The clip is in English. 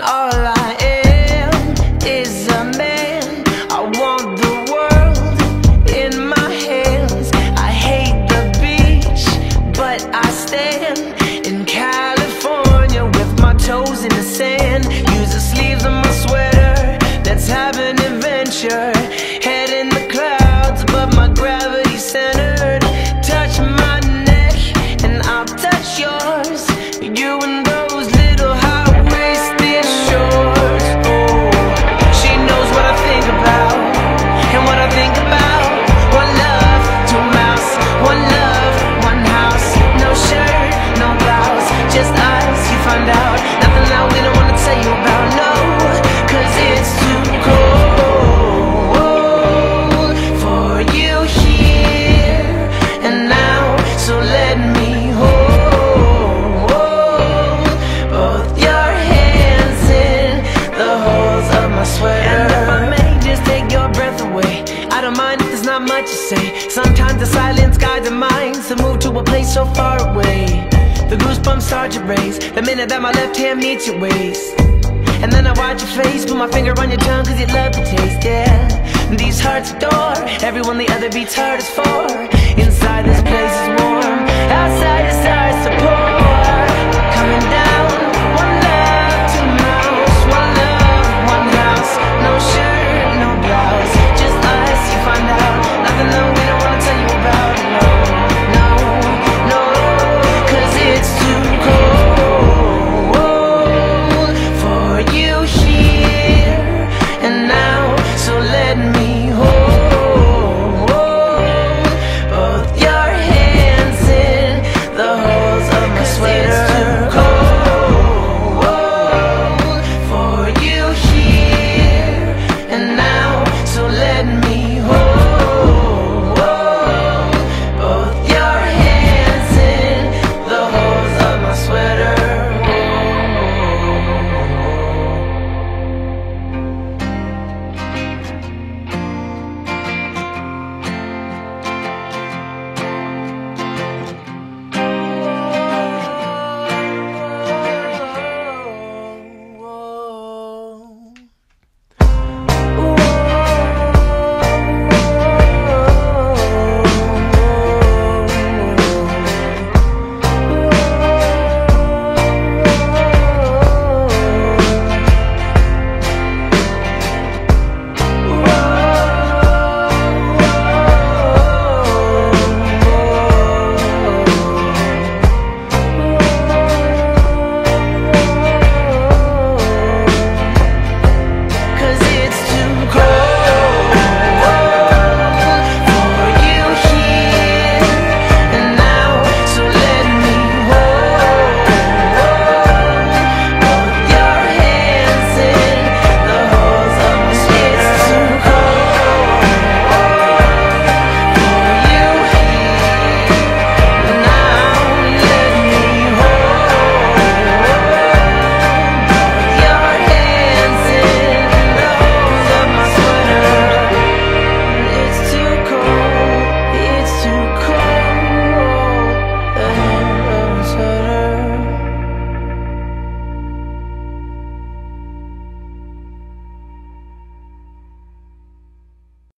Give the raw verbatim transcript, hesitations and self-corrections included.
all I am is a man. I want the world in my hands. I hate the beach, but I stand in California with my toes in the sand. Use the sleeves of my sweater, let's have an adventure. Head in the clouds, but my gravity's centered. Touch my neck and I'll touch yours. You and those little high-waisted shorts. Oh, she knows what I think about, and what I think about. One love, two mouths. One love, one house. No shirt, no blouse, just us, you find out. Nothing that we don't wanna tell you about, no, cause it's too cold for you here and now. So let me hold both your hands in the holes of my sweater. And if I may just take your breath away, I don't mind if there's not much to say. Sometimes the silence guides our minds to move to a place so far away. The goosebumps start to raise the minute that my left hand meets your waist. And then I watch your face, put my finger on your tongue cause you love the taste, yeah. These hearts adore everyone the other beats hardest for.